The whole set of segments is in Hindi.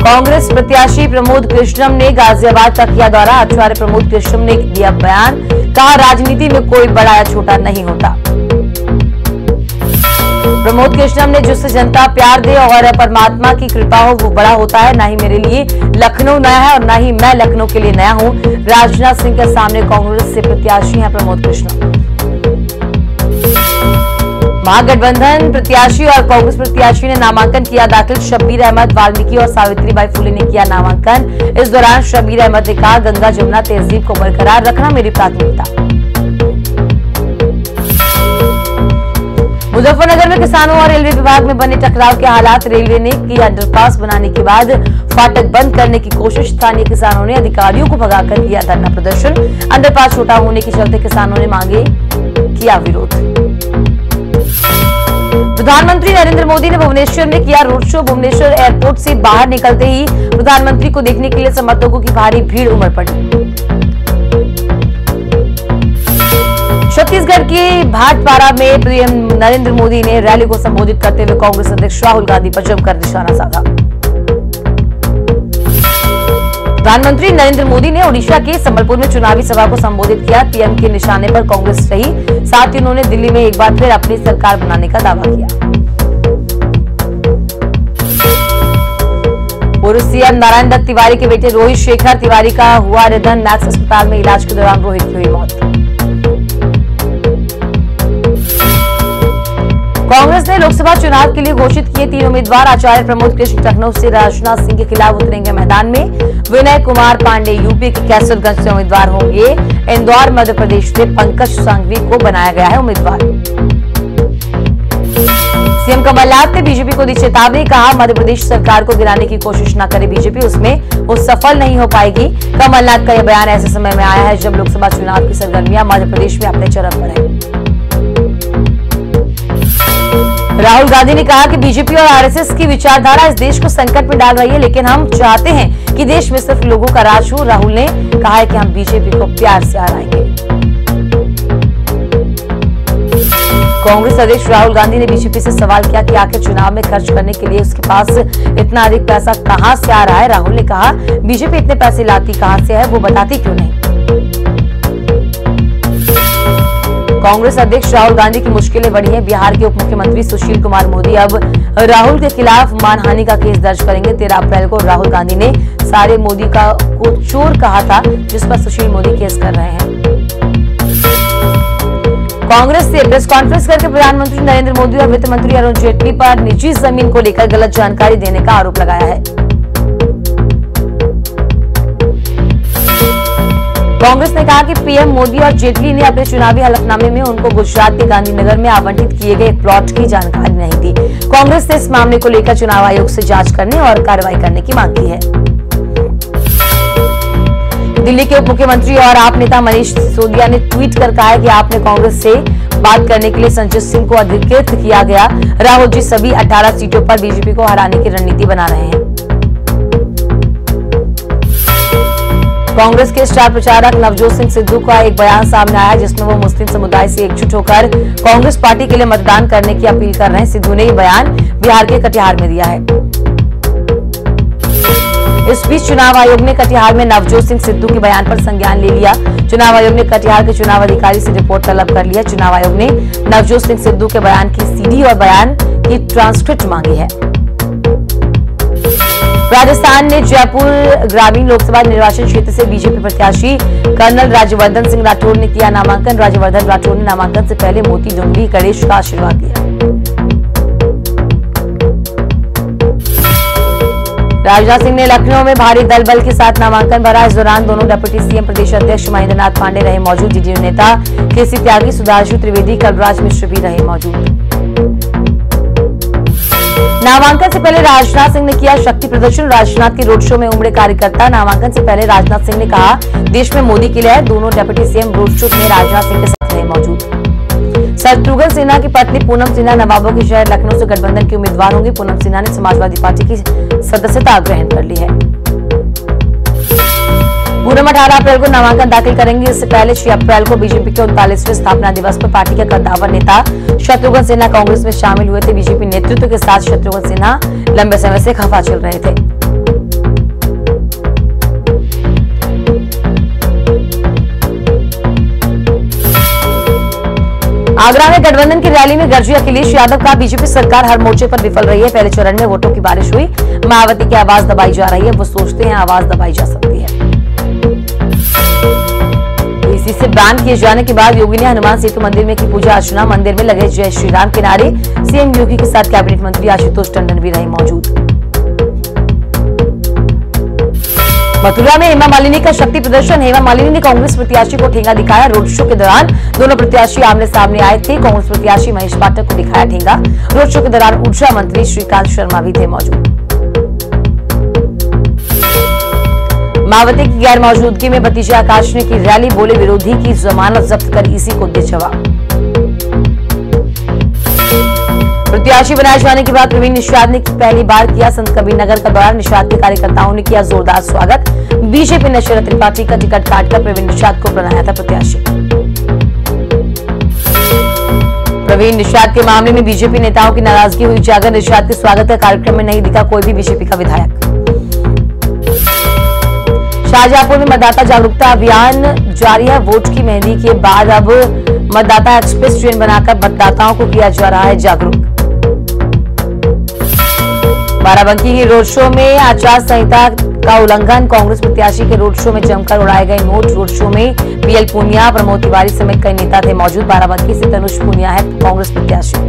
कांग्रेस प्रत्याशी प्रमोद कृष्णम ने गाजियाबाद का किया दौरा। आचार्य प्रमोद कृष्णम ने दिया बयान, कहा राजनीति में कोई बड़ा या छोटा नहीं होता। प्रमोद कृष्णम ने जिससे जनता प्यार दे और परमात्मा की कृपा हो वो बड़ा होता है। ना ही मेरे लिए लखनऊ नया है और ना ही मैं लखनऊ के लिए नया हूं। राजनाथ सिंह के सामने कांग्रेस से प्रत्याशी हैं प्रमोद कृष्णम। महागठबंधन प्रत्याशी और कांग्रेस प्रत्याशी ने नामांकन किया दाखिल। शब्बीर अहमद, वाल्मीकि और सावित्रीबाई फुले ने किया नामांकन। इस दौरान शब्बीर अहमद ने कहा, गंगा जमुना तहजीब को बरकरार रखना मेरी प्राथमिकता। मुजफ्फरनगर में किसानों और रेलवे विभाग में बने टकराव के हालात। रेलवे ने की अंडरपास बनाने के बाद फाटक बंद करने की कोशिश। स्थानीय किसानों ने अधिकारियों को भगाकर किया धरना प्रदर्शन। अंडरपास छोटा होने के चलते किसानों ने मांगे किया विरोध। प्रधानमंत्री नरेंद्र मोदी ने भुवनेश्वर में किया रोड शो। भुवनेश्वर एयरपोर्ट से बाहर निकलते ही प्रधानमंत्री को देखने के लिए समर्थकों की भारी भीड़ उमड़ पड़ी। छत्तीसगढ़ के भाटपारा में पीएम नरेंद्र मोदी ने रैली को संबोधित करते हुए कांग्रेस अध्यक्ष राहुल गांधी पर जमकर निशाना साधा। प्रधानमंत्री नरेंद्र मोदी ने ओडिशा के संबलपुर में चुनावी सभा को संबोधित किया। पीएम के निशाने पर कांग्रेस रही। साथ ही उन्होंने दिल्ली में एक बार फिर अपनी सरकार बनाने का दावा किया। पूर्व सीएम नारायण दत्त तिवारी के बेटे रोहित शेखर तिवारी का हुआ निधन। मैक्स अस्पताल में इलाज के दौरान रोहित की हुई मौत। कांग्रेस ने लोकसभा चुनाव के लिए घोषित किए 3 उम्मीदवार। आचार्य प्रमोद कृष्ण लखनऊ से राजनाथ सिंह के खिलाफ उतरेंगे मैदान में। विनय कुमार पांडे यूपी के कैसरगंज से उम्मीदवार होंगे। इंदौर मध्य प्रदेश से पंकज सांघवी को बनाया गया है उम्मीदवार। सीएम कमलनाथ ने बीजेपी को दी चेतावनी, कहा मध्य प्रदेश सरकार को गिराने की कोशिश न करे बीजेपी, उसमें वो सफल नहीं हो पाएगी। कमलनाथ का यह बयान ऐसे समय में आया है जब लोकसभा चुनाव की सरगर्मियां मध्य प्रदेश में अपने चरम पर है। राहुल गांधी ने कहा कि बीजेपी और आरएसएस की विचारधारा इस देश को संकट में डाल रही है, लेकिन हम चाहते हैं कि देश में सिर्फ लोगों का राज हो। राहुल ने कहा है कि हम बीजेपी को प्यार से हराएंगे। कांग्रेस अध्यक्ष राहुल गांधी ने बीजेपी से सवाल किया कि आखिर चुनाव में खर्च करने के लिए उसके पास इतना अधिक पैसा कहां से आ रहा है। राहुल ने कहा, बीजेपी इतने पैसे लाती कहां से है, वो बताती क्यों नहीं। कांग्रेस अध्यक्ष राहुल गांधी की मुश्किलें बढ़ी हैं। बिहार के उप मुख्यमंत्री सुशील कुमार मोदी अब राहुल के खिलाफ मानहानि का केस दर्ज करेंगे। 13 अप्रैल को राहुल गांधी ने सारे मोदी को चोर कहा था, जिस पर सुशील मोदी केस कर रहे हैं। कांग्रेस से प्रेस कॉन्फ्रेंस करके प्रधानमंत्री नरेंद्र मोदी और वित्त मंत्री अरुण जेटली पर निजी जमीन को लेकर गलत जानकारी देने का आरोप लगाया है। कांग्रेस ने कहा कि पीएम मोदी और जेटली ने अपने चुनावी हलफनामे में उनको गुजरात के गांधीनगर में आवंटित किए गए प्लॉट की जानकारी नहीं दी। कांग्रेस ने इस मामले को लेकर चुनाव आयोग से जांच करने और कार्रवाई करने की मांग की है। दिल्ली के उप मुख्यमंत्री और आप नेता मनीष सिसोदिया ने ट्वीट कर कहा है कि आपने कांग्रेस से बात करने के लिए संजय सिंह को अधिकृत किया गया। राहुल जी सभी 18 सीटों पर बीजेपी को हराने की रणनीति बना रहे हैं। कांग्रेस के स्टार प्रचारक नवजोत सिंह सिद्धू का एक बयान सामने आया, जिसमें वो मुस्लिम समुदाय से एकजुट होकर कांग्रेस पार्टी के लिए मतदान करने की अपील कर रहे हैं। सिद्धू ने ये बयान बिहार के कटिहार में दिया है। इस बीच चुनाव आयोग ने कटिहार में नवजोत सिंह सिद्धू के बयान पर संज्ञान ले लिया। चुनाव आयोग ने कटिहार के चुनाव अधिकारी से रिपोर्ट तलब कर लिया। चुनाव आयोग ने नवजोत सिंह सिद्धू के बयान की सीडी और बयान की ट्रांसक्रिप्ट मांगी है। राजस्थान ने जयपुर ग्रामीण लोकसभा निर्वाचन क्षेत्र से बीजेपी प्रत्याशी कर्नल राज्यवर्धन सिंह राठौर ने किया नामांकन। राज्यवर्धन राठौर ने नामांकन से पहले मोती डोंगरी गणेश का आशीर्वाद दिया। राजनाथ सिंह ने लखनऊ में भारी दल बल के साथ नामांकन भरा। इस दौरान दोनों डिप्टी सीएम प्रदेश अध्यक्ष महेंद्र नाथ पांडे रहे मौजूद। जेडीयू नेता केसी त्यागी, सुधांशु त्रिवेदी, कलराज मिश्र भी रहे मौजूद। नामांकन से पहले राजनाथ सिंह ने किया शक्ति प्रदर्शन। राजनाथ के रोड शो में उमड़े कार्यकर्ता। नामांकन से पहले राजनाथ सिंह ने कहा, देश में मोदी की लहर। दोनों डिप्टी सीएम रोड शो में राजनाथ सिंह के साथ रहे मौजूद। शत्रुघ्न सिन्हा की पत्नी पूनम सिन्हा नवाबों के शहर लखनऊ से गठबंधन की उम्मीदवार होंगी। पूनम सिन्हा ने समाजवादी पार्टी की सदस्यता ग्रहण कर ली है। पूनम 18 अप्रैल को नामांकन दाखिल करेंगे। इससे पहले 6 अप्रैल को बीजेपी के 39वें स्थापना दिवस पर पार्टी के कद्दावर नेता शत्रुघ्न सिन्हा कांग्रेस में शामिल हुए थे। बीजेपी नेतृत्व के साथ शत्रुघ्न सिन्हा लंबे समय से खफा चल रहे थे। आगरा में गठबंधन की रैली में गरजी अखिलेश यादव का बीजेपी सरकार हर मोर्चे पर विफल रही है। पहले चरण में वोटों की बारिश हुई, मायावती की आवाज दबाई जा रही है। वो सोचते हैं आवाज दबाई जा सकती है। इसी से बैन किए जाने के बाद योगी ने हनुमान सेतु मंदिर में की पूजा अर्चना। मंदिर में लगे जय श्री राम के नारे। सीएम योगी के साथ कैबिनेट मंत्री आशुतोष टंडन भी रहे मौजूद। मथुरा में हेमा मालिनी का शक्ति प्रदर्शन। हेमा मालिनी ने कांग्रेस प्रत्याशी को ठेंगा दिखाया। रोड शो के दौरान दोनों प्रत्याशी आमने सामने आए थे। कांग्रेस प्रत्याशी महेश पाठक को दिखाया ठेंगा। रोड शो के दौरान ऊर्जा मंत्री श्रीकांत शर्मा भी थे मौजूद। मायावती की गैर मौजूदगी में भतीजे आकाश ने की रैली। बोले विरोधी की जमानत जब्त कर ईसी को दे जवाब। प्रत्याशी बनाए जाने के बाद प्रवीण निषाद ने पहली बार किया संत कबीर नगर का दौरा। निषाद के कार्यकर्ताओं ने किया जोरदार स्वागत। बीजेपी नशर त्रिपाठी का टिकट काटकर प्रवीण निषाद को बनाया था प्रत्याशी। प्रवीण निषाद के मामले में बीजेपी नेताओं की नाराजगी हुई उजागर। निषाद के स्वागत के कार्यक्रम में नहीं दिखा कोई भी बीजेपी का विधायक। शाहजहांपुर में मतदाता जागरूकता अभियान जारी है। वोट की मेहंदी के बाद अब मतदाता एक्सप्रेस ट्रेन बनाकर मतदाताओं को किया जा रहा है जागरूक। बाराबंकी की रोड शो में आचार संहिता का उल्लंघन। कांग्रेस प्रत्याशी के रोड शो में जमकर उड़ाए गए नोट। रोड शो में पीएल पूनिया, प्रमोद तिवारी समेत कई नेता थे मौजूद। बाराबंकी से तनुष पूनिया है कांग्रेस प्रत्याशी।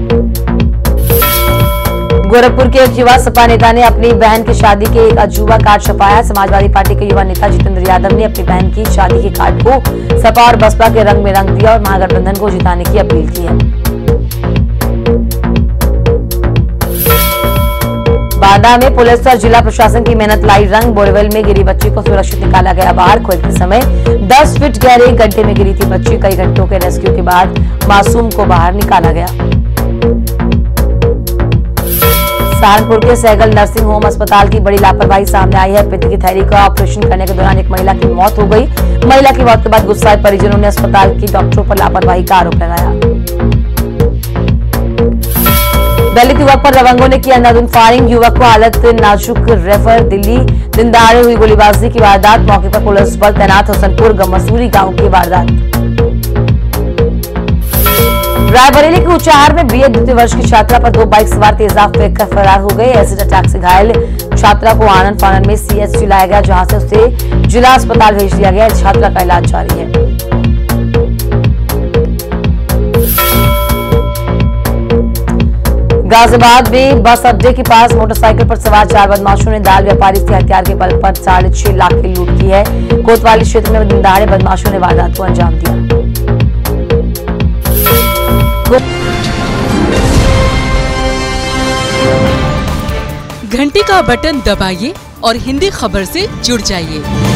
गोरखपुर के एक युवा सपा नेता ने अपनी बहन की शादी के एक अजूबा कार्ड छपाया। समाजवादी पार्टी के युवा नेता जितेंद्र यादव ने अपनी बहन की शादी के कार्ड को सपा और बसपा के रंग में रंग दिया और महागठबंधन को जिताने की अपील की है। बांदा में पुलिस और जिला प्रशासन की मेहनत लाई रंग। बोरवेल में गिरी बच्ची को सुरक्षित निकाला गया बाहर। खोजते समय 10 फीट गहरे गड्ढे में गिरी थी बच्ची। कई घंटों के रेस्क्यू के बाद मासूम को बाहर निकाला गया। सहारनपुर के सहगल नर्सिंग होम अस्पताल की बड़ी लापरवाही सामने आई है। पित्त की थैली का ऑपरेशन करने के दौरान एक महिला की मौत हो गई। महिला की मौत के बाद गुस्साए परिजनों ने अस्पताल की डॉक्टरों पर लापरवाही का आरोप लगाया। दलित युवक पर दबंगों ने किया अंधाधुंध फायरिंग। युवक को हालत नाजुक रेफर दिल्ली। दिन दहाड़े हुई गोलीबारी की वारदात। मौके पर पुलिस बल तैनात। हुसनपुर गमसूरी गांव की वारदात। रायबरेली के ऊंचाहार में बीए द्वितीय वर्ष की छात्रा पर 2 बाइक सवार तेजाब फेंककर फरार हो गए। एसिड अटैक से घायल छात्रा को आनंद फानन में सीएचसी लाया गया, जहां से उसे जिला अस्पताल भेज दिया गया। छात्रा का इलाज जारी है। गाजियाबाद में बस अड्डे के पास मोटरसाइकिल पर सवार 4 बदमाशों ने दाल व्यापारी से हथियार के बल पर 6.5 लाख की लूट की है। कोतवाली क्षेत्र में दिन दहाड़े बदमाशों ने वारदात को अंजाम दिया। घंटी का बटन दबाइए और हिंदी खबर से जुड़ जाइए।